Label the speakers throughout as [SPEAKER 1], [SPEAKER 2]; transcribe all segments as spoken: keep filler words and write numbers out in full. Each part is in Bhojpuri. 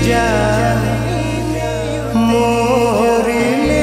[SPEAKER 1] जा मोर ले।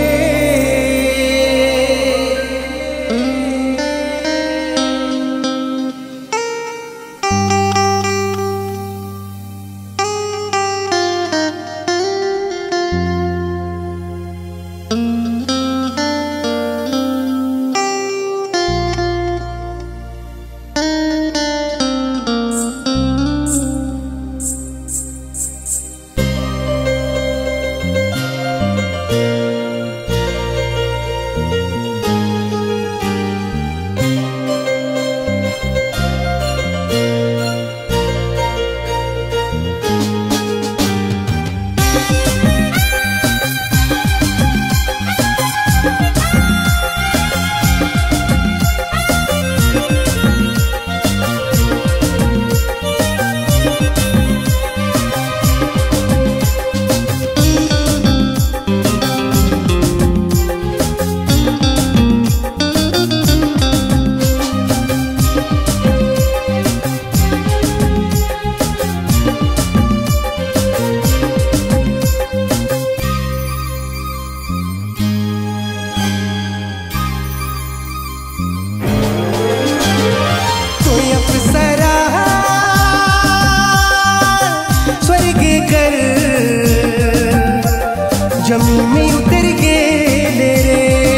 [SPEAKER 1] जमीन में उतर के ले रे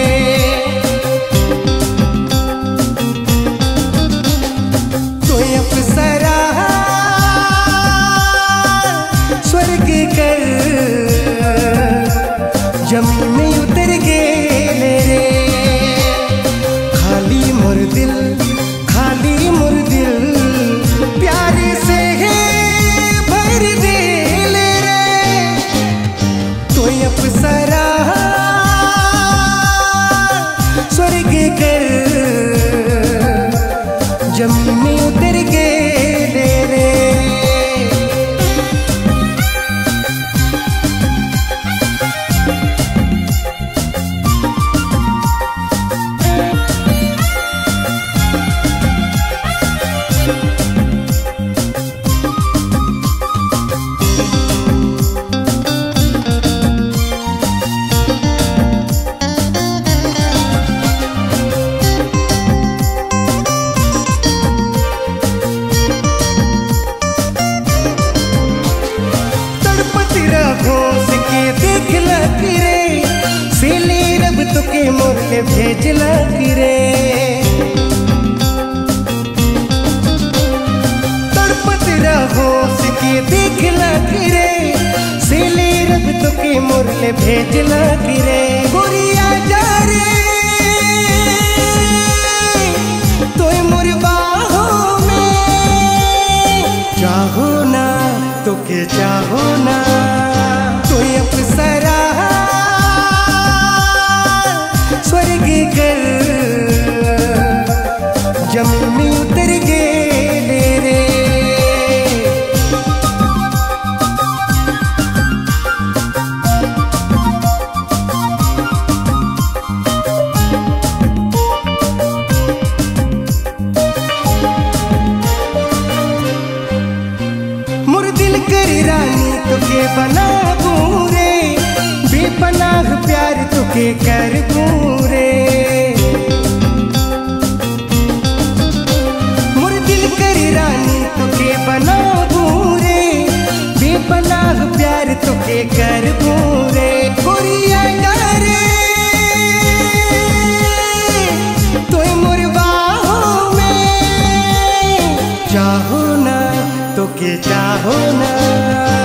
[SPEAKER 1] तो अप्सरा स्वर्ग कर जमीन में उतर के ले रे। खाली मोर दिल खाली मोर दिल प्यार से भर दे ले रे तो अप्सरा स्वर्ग कर जमीन में उतर के ले रे। तुके मोरले भेजला रे तड़पत रहो सके देखला रे सिले रब तुके मोरले भेजला रे। गोरिया जा रे तोय मोर बाहों में चाहो ना तुके चाहो ना तोय अप्सरा स्वर्ग कर जमीन में उतर के ले रे। मोर दिल कर रानी तुके बना रे बेपनाह प्यार तुके कर रे। मोर दिल कर रानी तुके बना रे बेपनाह प्यार तुके कर रे। गोरिया रे तोय मोर बाहों में चाहो ना तुके चाहो ना